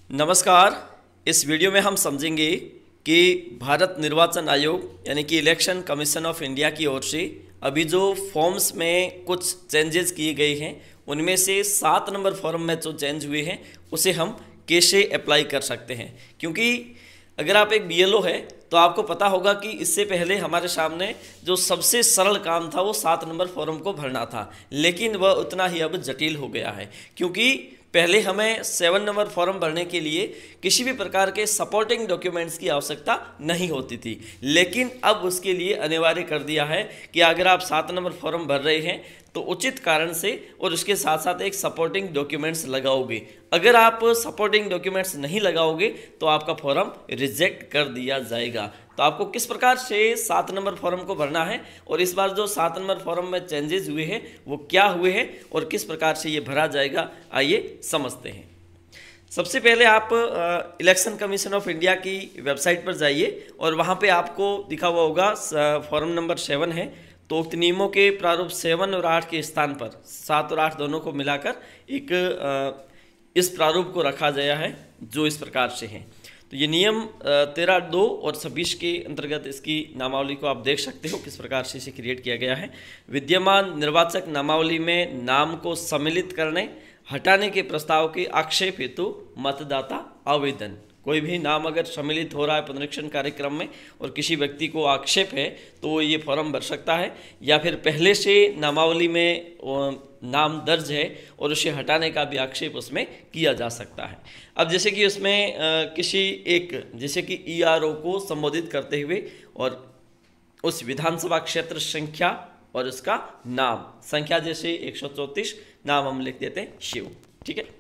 नमस्कार। इस वीडियो में हम समझेंगे कि भारत निर्वाचन आयोग यानी कि इलेक्शन कमीशन ऑफ इंडिया की ओर से अभी जो फॉर्म्स में कुछ चेंजेस किए गए हैं उनमें से 7 नंबर फॉर्म में जो चेंज हुए हैं उसे हम कैसे अप्लाई कर सकते हैं। क्योंकि अगर आप एक बीएलओ है तो आपको पता होगा कि इससे पहले हमारे सामने जो सबसे सरल काम था वो 7 नंबर फॉर्म को भरना था, लेकिन वह उतना ही अब जटिल हो गया है। क्योंकि पहले हमें 7 नंबर फॉर्म भरने के लिए किसी भी प्रकार के सपोर्टिंग डॉक्यूमेंट्स की आवश्यकता नहीं होती थी, लेकिन अब उसके लिए अनिवार्य कर दिया है कि अगर आप 7 नंबर फॉर्म भर रहे हैं तो उचित कारण से और उसके साथ साथ एक सपोर्टिंग डॉक्यूमेंट्स लगाओगे। अगर आप सपोर्टिंग डॉक्यूमेंट्स नहीं लगाओगे तो आपका फॉर्म रिजेक्ट कर दिया जाएगा। तो आपको किस प्रकार से 7 नंबर फॉर्म को भरना है और इस बार जो 7 नंबर फॉर्म में चेंजेस हुए हैं वो क्या हुए हैं और किस प्रकार से ये भरा जाएगा, आइए समझते हैं। सबसे पहले आप इलेक्शन कमीशन ऑफ इंडिया की वेबसाइट पर जाइए और वहाँ पे आपको दिखा हुआ होगा फॉर्म नंबर 7 है। तो उक्त नियमों के प्रारूप 7 और 8 के स्थान पर 7 और 8 दोनों को मिलाकर एक इस प्रारूप को रखा गया है जो इस प्रकार से है। तो ये नियम 13, 2 और 26 के अंतर्गत इसकी नामावली को आप देख सकते हो किस प्रकार से इसे क्रिएट किया गया है। विद्यमान निर्वाचक नामावली में नाम को सम्मिलित करने, हटाने के प्रस्ताव के आक्षेप हेतु मतदाता आवेदन। कोई भी नाम अगर सम्मिलित हो रहा है पुनरीक्षण कार्यक्रम में और किसी व्यक्ति को आक्षेप है तो वो ये फॉर्म भर सकता है, या फिर पहले से नामावली में नाम दर्ज है और उसे हटाने का भी आक्षेप उसमें किया जा सकता है। अब जैसे कि उसमें किसी एक जैसे कि ईआरओ को संबोधित करते हुए और उस विधानसभा क्षेत्र संख्या और उसका नाम संख्या, जैसे 134 नाम हम लिख देते हैं शिव, ठीक है।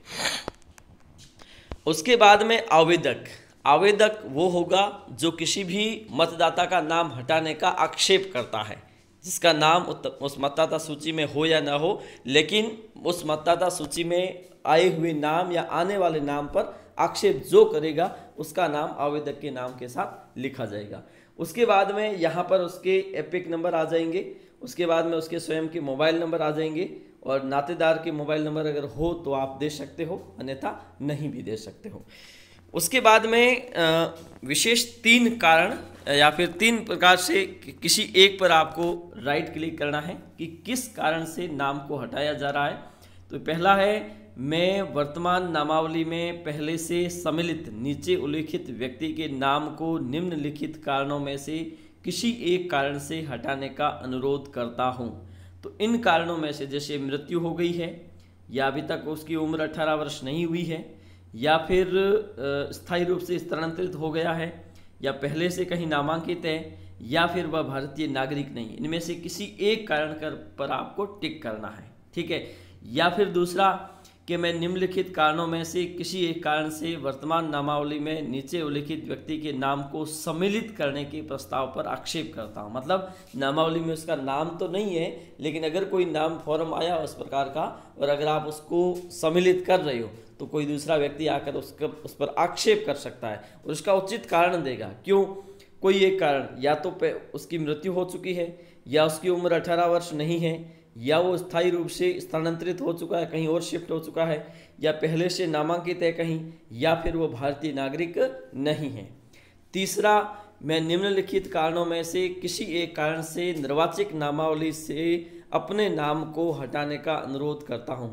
उसके बाद में आवेदक वो होगा जो किसी भी मतदाता का नाम हटाने का आक्षेप करता है, जिसका नाम उस मतदाता सूची में हो या ना हो, लेकिन उस मतदाता सूची में आए हुए नाम या आने वाले नाम पर आक्षेप जो करेगा उसका नाम आवेदक के नाम के साथ लिखा जाएगा। उसके बाद में यहाँ पर उसके एपिक नंबर आ जाएंगे, उसके बाद में उसके स्वयं के मोबाइल नंबर आ जाएंगे और नातेदार के मोबाइल नंबर अगर हो तो आप दे सकते हो, अन्यथा नहीं भी दे सकते हो। उसके बाद में विशेष 3 कारण या फिर 3 प्रकार से किसी एक पर आपको राइट क्लिक करना है कि किस कारण से नाम को हटाया जा रहा है। तो पहला है, मैं वर्तमान नामावली में पहले से सम्मिलित नीचे उल्लिखित व्यक्ति के नाम को निम्नलिखित कारणों में से किसी एक कारण से हटाने का अनुरोध करता हूँ। तो इन कारणों में से जैसे मृत्यु हो गई है, या अभी तक उसकी उम्र 18 वर्ष नहीं हुई है, या फिर स्थायी रूप से स्थानांतरित हो गया है, या पहले से कहीं नामांकित है, या फिर वह भारतीय नागरिक नहीं, इनमें से किसी एक कारण पर आपको टिक करना है, ठीक है। या फिर दूसरा कि मैं निम्नलिखित कारणों में से किसी एक कारण से वर्तमान नामावली में नीचे उल्लिखित व्यक्ति के नाम को सम्मिलित करने के प्रस्ताव पर आक्षेप करता हूं। मतलब नामावली में उसका नाम तो नहीं है, लेकिन अगर कोई नाम फॉर्म आया उस प्रकार का और अगर आप उसको सम्मिलित कर रहे हो तो कोई दूसरा व्यक्ति आकर उस पर आक्षेप कर सकता है और उसका उचित कारण देगा। क्यों? कोई एक कारण, या तो उसकी मृत्यु हो चुकी है, या उसकी उम्र 18 वर्ष नहीं है, या वो स्थायी रूप से स्थानांतरित हो चुका है, कहीं और शिफ्ट हो चुका है, या पहले से नामांकित है कहीं, या फिर वो भारतीय नागरिक नहीं है। तीसरा, मैं निम्नलिखित कारणों में से किसी एक कारण से निर्वाचित नामावली से अपने नाम को हटाने का अनुरोध करता हूँ।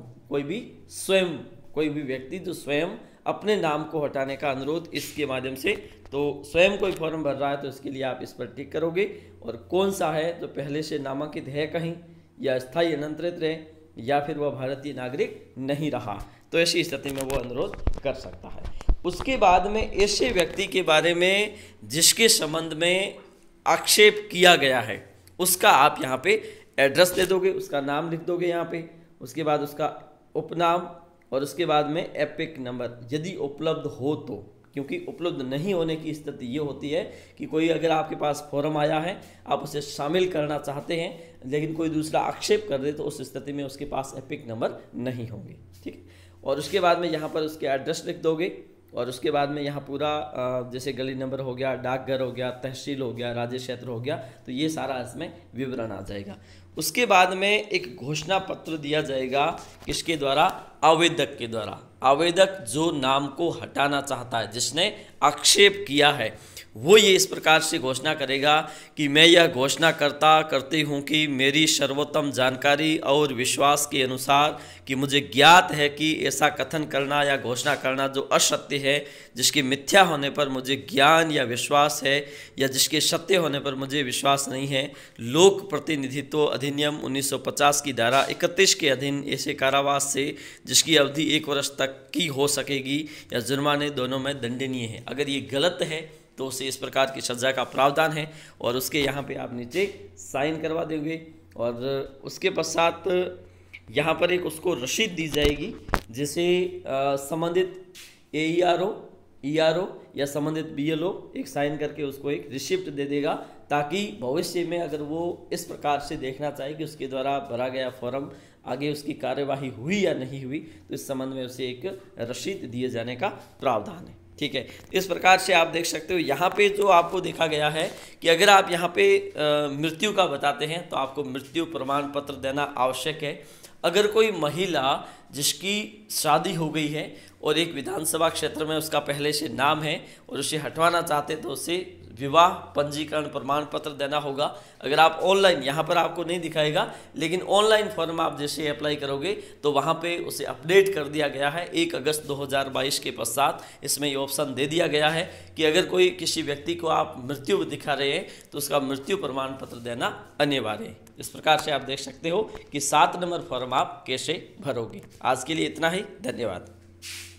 कोई भी व्यक्ति जो स्वयं अपने नाम को हटाने का अनुरोध इसके माध्यम से, तो स्वयं कोई फॉर्म भर रहा है तो इसके लिए आप इस पर टिक करोगे, और कौन सा है तो पहले से नामांकित है कहीं, या स्थायी अनंतरित रहे, या फिर वह भारतीय नागरिक नहीं रहा, तो ऐसी स्थिति में वो अनुरोध कर सकता है। उसके बाद में ऐसे व्यक्ति के बारे में जिसके संबंध में आक्षेप किया गया है उसका आप यहाँ पे एड्रेस दे दोगे, उसका नाम लिख दोगे यहाँ पे, उसके बाद उसका उपनाम और उसके बाद में एपिक नंबर यदि उपलब्ध हो तो। क्योंकि उपलब्ध नहीं होने की स्थिति ये होती है कि कोई अगर आपके पास फॉर्म आया है, आप उसे शामिल करना चाहते हैं, लेकिन कोई दूसरा आक्षेप कर दे तो उस स्थिति में उसके पास एपिक नंबर नहीं होंगे, ठीक है। और उसके बाद में यहाँ पर उसके एड्रेस लिख दोगे और उसके बाद में यहाँ पूरा जैसे गली नंबर हो गया, डाकघर हो गया, तहसील हो गया, राज्य क्षेत्र हो गया, तो ये सारा इसमें विवरण आ जाएगा। उसके बाद में एक घोषणा पत्र दिया जाएगा, किसके द्वारा? आवेदक के द्वारा। आवेदक जो नाम को हटाना चाहता है, जिसने आक्षेप किया है, वो ये इस प्रकार से घोषणा करेगा कि मैं यह घोषणा करती हूँ कि मेरी सर्वोत्तम जानकारी और विश्वास के अनुसार कि मुझे ज्ञात है कि ऐसा कथन करना या घोषणा करना जो असत्य है, जिसके मिथ्या होने पर मुझे ज्ञान या विश्वास है या जिसके सत्य होने पर मुझे विश्वास नहीं है, लोक प्रतिनिधित्व अधिनियम 1950 की धारा 31 के अधीन ऐसे कारावास से जिसकी अवधि 1 वर्ष तक की हो सकेगी या जुर्माने दोनों में दंडनीय है। अगर ये गलत है तो उसे इस प्रकार की सजा का प्रावधान है और उसके यहाँ पे आप नीचे साइन करवा देंगे और उसके पश्चात यहाँ पर एक उसको रसीद दी जाएगी, जिसे संबंधित AERO या संबंधित BLO एक साइन करके उसको एक रिसिप्ट दे देगा, ताकि भविष्य में अगर वो इस प्रकार से देखना चाहे कि उसके द्वारा भरा गया फॉर्म आगे उसकी कार्यवाही हुई या नहीं हुई, तो इस संबंध में उसे एक रसीद दिए जाने का प्रावधान है। ठीक है, इस प्रकार से आप देख सकते हो यहाँ पे जो आपको देखा गया है कि अगर आप यहाँ पे मृत्यु का बताते हैं तो आपको मृत्यु प्रमाण पत्र देना आवश्यक है। अगर कोई महिला जिसकी शादी हो गई है और एक विधानसभा क्षेत्र में उसका पहले से नाम है और उसे हटवाना चाहते तो उसे विवाह पंजीकरण प्रमाण पत्र देना होगा। अगर आप ऑनलाइन, यहाँ पर आपको नहीं दिखाएगा, लेकिन ऑनलाइन फॉर्म आप जैसे अप्लाई करोगे तो वहाँ पे उसे अपडेट कर दिया गया है 1 अगस्त 2022 के पश्चात। इसमें ये ऑप्शन दे दिया गया है कि अगर कोई किसी व्यक्ति को आप मृत्यु दिखा रहे हैं तो उसका मृत्यु प्रमाण पत्र देना अनिवार्य है। इस प्रकार से आप देख सकते हो कि 7 नंबर फॉर्म आप कैसे भरोगे। आज के लिए इतना ही, धन्यवाद।